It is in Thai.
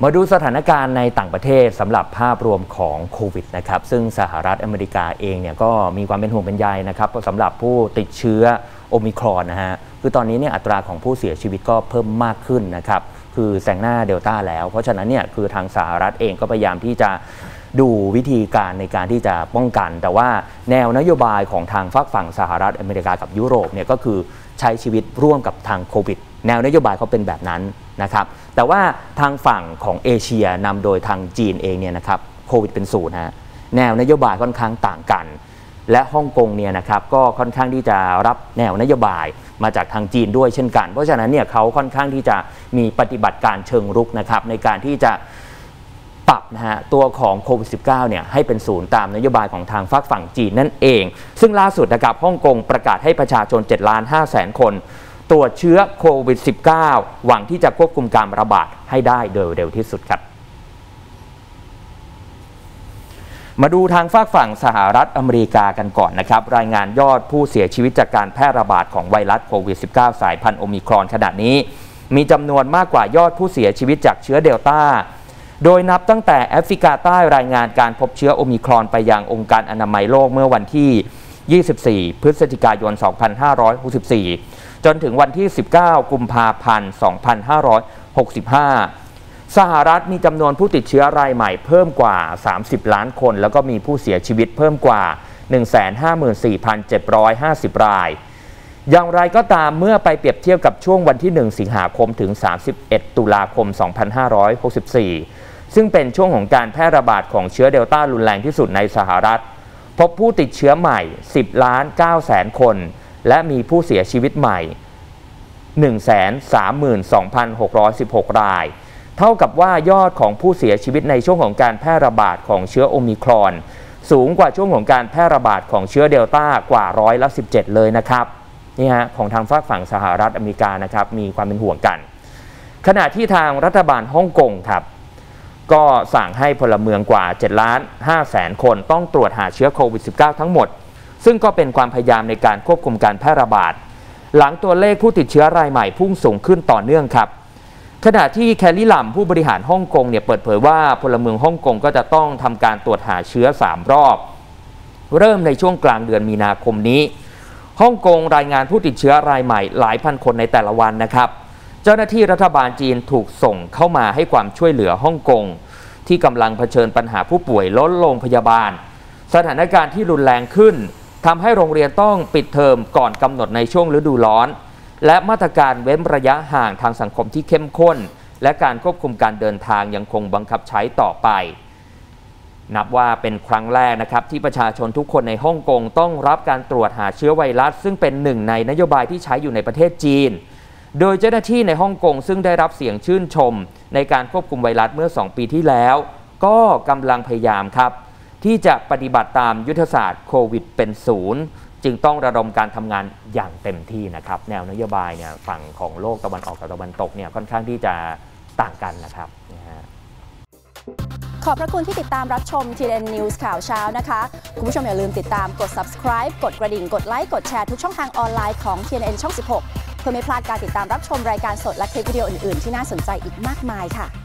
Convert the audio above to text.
มาดูสถานการณ์ในต่างประเทศสำหรับภาพรวมของโควิดนะครับซึ่งสหรัฐอเมริกาเองเนี่ยก็มีความเป็นห่วงเป็นใยนะครับสำหรับผู้ติดเชื้อโอมิครอนนะฮะคือตอนนี้เนี่ยอัตราของผู้เสียชีวิตก็เพิ่มมากขึ้นนะครับคือแซงหน้าเดลต้าแล้วเพราะฉะนั้นเนี่ยคือทางสหรัฐเองก็พยายามที่จะดูวิธีการในการที่จะป้องกันแต่ว่าแนวนโยบายของทางฝั่งสหรัฐอเมริกากับยุโรปเนี่ยก็คือใช้ชีวิตร่วมกับทางโควิดแนวนโยบายเขาเป็นแบบนั้นนะครับแต่ว่าทางฝั่งของเอเชียนำโดยทางจีนเองเนี่ยนะครับโควิดเป็นศูนย์ฮะแนวนโยบายค่อนข้างต่างกันและฮ่องกงเนี่ยนะครับก็ค่อนข้างที่จะรับแนวนโยบายมาจากทางจีนด้วยเช่นกันเพราะฉะนั้นเนี่ยเขาค่อนข้างที่จะมีปฏิบัติการเชิงรุกนะครับในการที่จะปรับนะฮะตัวของโควิด -19 เนี่ยให้เป็นศูนย์ตามนโยบายของทางฝั่งจีนนั่นเองซึ่งล่าสุดนะครับฮ่องกงประกาศให้ประชาชน 7,500,000 คนตรวจเชื้อโควิด -19 หวังที่จะควบคุมการระบาดให้ได้โดยเร็วที่สุดครับมาดูทางฝั่งสหรัฐอเมริกากันก่อนนะครับรายงานยอดผู้เสียชีวิตจากการแพร่ระบาดของไวรัสโควิด -19 สายพันธุ์โอมิครอนขณะนี้มีจำนวนมากกว่ายอดผู้เสียชีวิตจากเชื้อเดลต้าโดยนับตั้งแต่แอฟริกาใต้รายงานการพบเชื้อโอมิครอนไปยังองค์การอนามัยโลกเมื่อวันที่ 24 พฤศจิกายน 2564 จนถึงวันที่ 19 กุมภาพันธ์ 2565 สหรัฐมีจำนวนผู้ติดเชื้อรายใหม่เพิ่มกว่า 30 ล้านคนแล้วก็มีผู้เสียชีวิตเพิ่มกว่า 154,750 รายอย่างไรก็ตามเมื่อไปเปรียบเทียบกับช่วงวันที่ 1 สิงหาคมถึง 31 ตุลาคม 2564 ซึ่งเป็นช่วงของการแพร่ระบาดของเชื้อเดลต้ารุนแรงที่สุดในสหรัฐพบผู้ติดเชื้อใหม่ 10,900,000 คนและมีผู้เสียชีวิตใหม่ 132,616 รายเท่ากับว่ายอดของผู้เสียชีวิตในช่วงของการแพร่ระบาดของเชื้อโอมิครอนสูงกว่าช่วงของการแพร่ระบาดของเชื้อเดลต้ากว่า17%เลยนะครับนี่ฮะของทางฝั่งสหรัฐอเมริกานะครับมีความเป็นห่วงกันขณะที่ทางรัฐบาลฮ่องกงครับก็สั่งให้พลเมืองกว่า 7,500,000 คนต้องตรวจหาเชื้อโควิด -19 ทั้งหมดซึ่งก็เป็นความพยายามในการควบคุมการแพร่ระบาดหลังตัวเลขผู้ติดเชื้อรายใหม่พุ่งสูงขึ้นต่อเนื่องครับขณะที่แคลรี่ลัมผู้บริหารฮ่องกงเนี่ยเปิดเผยว่าพลเมืองฮ่องกงก็จะต้องทำการตรวจหาเชื้อ3รอบเริ่มในช่วงกลางเดือนมีนาคมนี้ฮ่องกงรายงานผู้ติดเชื้อรายใหม่หลายพันคนในแต่ละวันนะครับเจ้าหน้าที่รัฐบาลจีนถูกส่งเข้ามาให้ความช่วยเหลือฮ่องกงที่กำลังเผชิญปัญหาผู้ป่วยล้นโรงพยาบาลสถานการณ์ที่รุนแรงขึ้นทำให้โรงเรียนต้องปิดเทอมก่อนกำหนดในช่วงฤดูร้อนและมาตรการเว้นระยะห่างทางสังคมที่เข้มข้นและการควบคุมการเดินทางยังคงบังคับใช้ต่อไปนับว่าเป็นครั้งแรกนะครับที่ประชาชนทุกคนในฮ่องกงต้องรับการตรวจหาเชื้อไวรัสซึ่งเป็นหนึ่งในนโยบายที่ใช้อยู่ในประเทศจีนโดยเจ้าหน้าที่ในฮ่องกงซึ่งได้รับเสียงชื่นชมในการควบคุมไวรัสเมื่อ2 ปีที่แล้วก็กำลังพยายามครับที่จะปฏิบัติตามยุทธศาสตร์โควิดเป็นศูนย์จึงต้องระดมการทำงานอย่างเต็มที่นะครับแนวนโยบายเนี่ยฝั่งของโลกตะวันออกกับตะวันตกเนี่ยค่อนข้างที่จะต่างกันนะครับขอบพระคุณที่ติดตามรับชม TNN News ข่าวเช้านะคะคุณผู้ชมอย่าลืมติดตามกด subscribe กดกระดิ่งกดไลค์กดแชร์ทุกช่องทางออนไลน์ของ TNN ช่อง 16 เพื่อไม่พลาดการติดตามรับชมรายการสดและคลิปวิดีโออื่นๆที่น่าสนใจอีกมากมายค่ะ